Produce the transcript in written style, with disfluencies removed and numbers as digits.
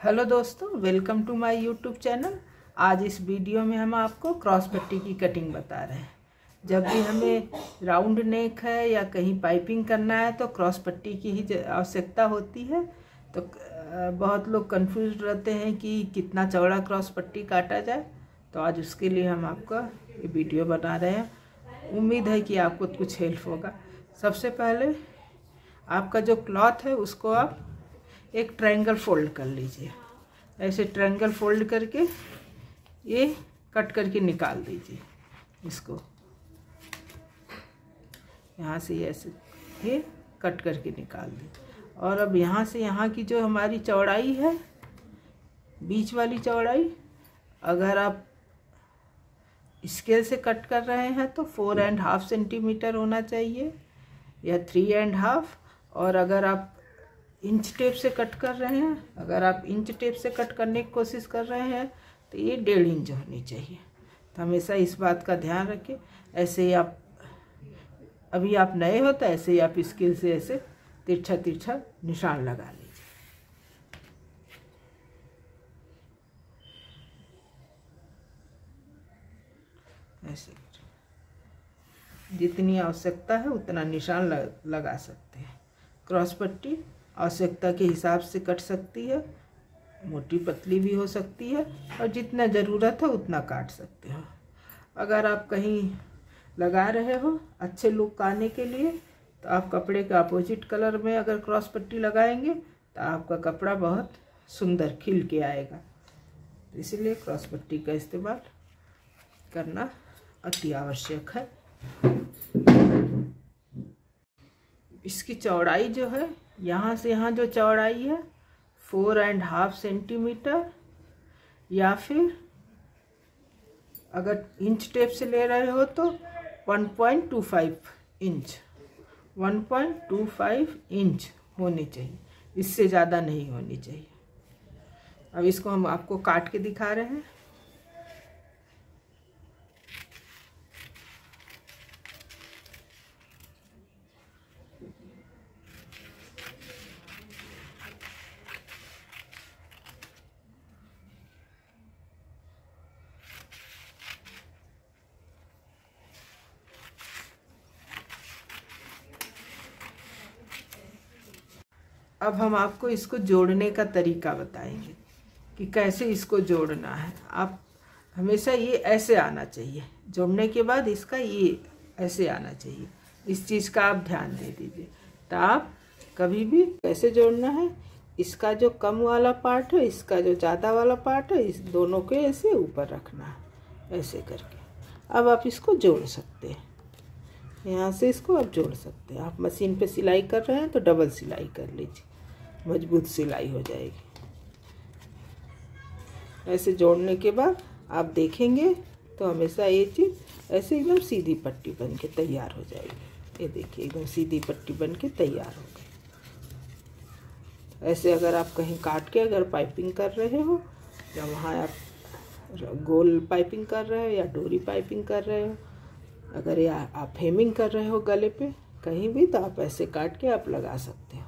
Hello दोस्तों, welcome to my YouTube channel. आज इस वीडियो में हम आपको क्रॉस पट्टी की कटिंग बता रहे हैं। जब भी हमें राउंड नेक है या कहीं पाइपिंग करना है तो क्रॉस पट्टी की ही आवश्यकता होती है। तो बहुत लोग कंफ्यूज रहते हैं कि कितना चौड़ा क्रॉस पट्टी काटा जाए, तो आज उसके लिए हम आपका ये वीडियो बना रहे हैं। उम्मीद है कि आपको कुछ हेल्प होगा। सबसे पहले आपका जो क्लॉथ है उसको आप एक ट्रायंगल फोल्ड कर लीजिए। ऐसे ट्रायंगल फोल्ड करके ये कट करके निकाल दीजिए। इसको यहाँ से ऐसे ये कट करके निकाल दीजिए। और अब यहाँ से यहाँ की जो हमारी चौड़ाई है, बीच वाली चौड़ाई, अगर आप स्केल से कट कर रहे हैं तो 4.5 सेंटीमीटर होना चाहिए या 3.5। और अगर आप इंच टेप से कट कर रहे हैं, अगर आप इंच टेप से कट करने की कोशिश कर रहे हैं तो ये 1.5 इंच होनी चाहिए। तो हमेशा इस बात का ध्यान रखें। ऐसे ही आप अभी आप नए हो तो ऐसे ही आप स्केल से ऐसे तिरछा तिरछा निशान लगा लीजिए। ऐसे जितनी आवश्यकता है उतना निशान लगा सकते हैं। क्रॉस पट्टी आवश्यकता के हिसाब से कट सकती है, मोटी पतली भी हो सकती है, और जितना ज़रूरत है उतना काट सकते हो। अगर आप कहीं लगा रहे हो अच्छे लुक आने के लिए तो आप कपड़े के अपोजिट कलर में अगर क्रॉस पट्टी लगाएंगे तो आपका कपड़ा बहुत सुंदर खिल के आएगा। इसलिए क्रॉस पट्टी का इस्तेमाल करना अति आवश्यक है। इसकी चौड़ाई जो है, यहाँ से यहाँ जो चौड़ाई है 4.5 सेंटीमीटर, या फिर अगर इंच टेप से ले रहे हो तो 1.25 इंच 1.25 इंच होनी चाहिए, इससे ज़्यादा नहीं होनी चाहिए। अब इसको हम आपको काट के दिखा रहे हैं। अब हम आपको इसको जोड़ने का तरीका बताएंगे कि कैसे इसको जोड़ना है। आप हमेशा ये ऐसे आना चाहिए, जोड़ने के बाद इसका ये ऐसे आना चाहिए। इस चीज़ का आप ध्यान दे दीजिए। तो आप कभी भी कैसे जोड़ना है, इसका जो कम वाला पार्ट है, इसका जो ज़्यादा वाला पार्ट है, इस दोनों के ऐसे ऊपर रखना है, ऐसे करके। अब आप इसको जोड़ सकते हैं, यहाँ से इसको आप जोड़ सकते हैं। आप मशीन पे सिलाई कर रहे हैं तो डबल सिलाई कर लीजिए, मजबूत सिलाई हो जाएगी। ऐसे जोड़ने के बाद आप देखेंगे तो हमेशा ये चीज़ ऐसे एकदम सीधी पट्टी बन के तैयार हो जाएगी। ये देखिए एकदम सीधी पट्टी बन के तैयार हो गई। ऐसे अगर आप कहीं काट के अगर पाइपिंग कर रहे हो, या वहाँ आप गोल पाइपिंग कर रहे हो या डोरी पाइपिंग कर रहे हो, अगर या आप हेमिंग कर रहे हो गले पे कहीं भी, तो आप ऐसे काट के आप लगा सकते हो।